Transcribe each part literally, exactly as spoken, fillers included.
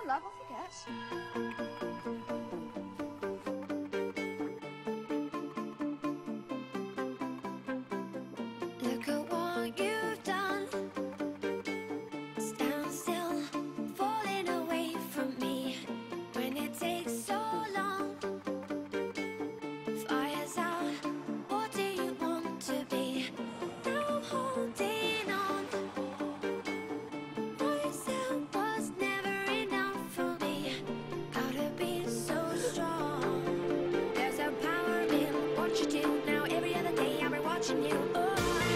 on, love, I forget. Look at what you've done. Stand still, falling away from me. When it takes so long, fire's out. What do you want to be? Now I'm holding on. Myself was never enough for me. Gotta be so strong. There's a power in what you do. Now every other day I'll be watching you. Oh.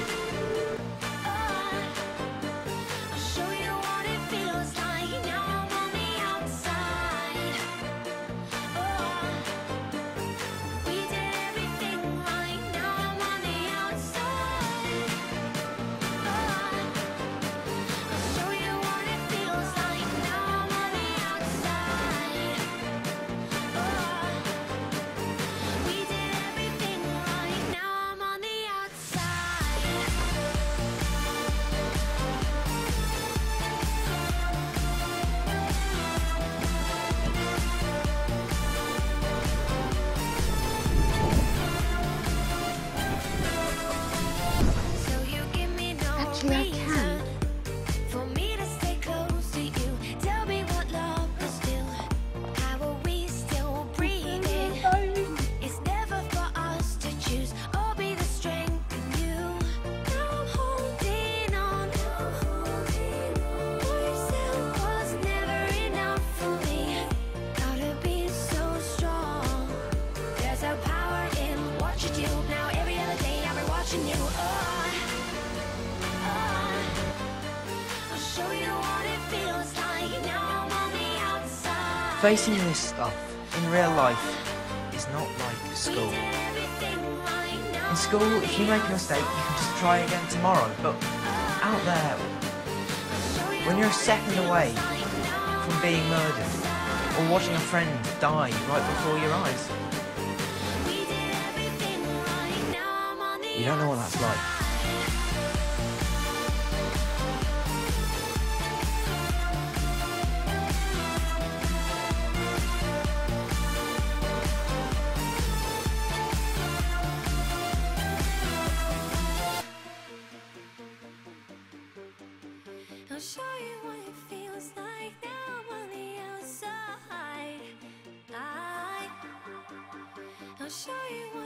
Actually, I can. For me to stay close to you, tell me what love is do. How are we still breathing? It's never for us to choose. I'll be the strength in you. Now I'm holding on. Myself was never enough for me. Gotta be so strong. There's a power in what you do. Now every other day I'll be watching you. Oh. Facing this stuff in real life is not like school. In school, if you make a mistake, you can just try again tomorrow. But out there, when you're a second away from being murdered or watching a friend die right before your eyes, you don't know what that's like. I'll show you what it feels like now I'm on the outside. I, I'll show you what